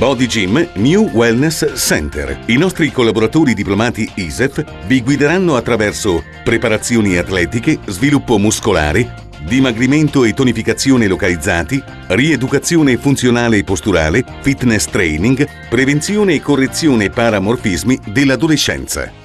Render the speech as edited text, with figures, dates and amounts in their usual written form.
Body Gym New Wellness Center. I nostri collaboratori diplomati ISEF vi guideranno attraverso preparazioni atletiche, sviluppo muscolare, dimagrimento e tonificazione localizzati, rieducazione funzionale e posturale, fitness training, prevenzione e correzione paramorfismi dell'adolescenza.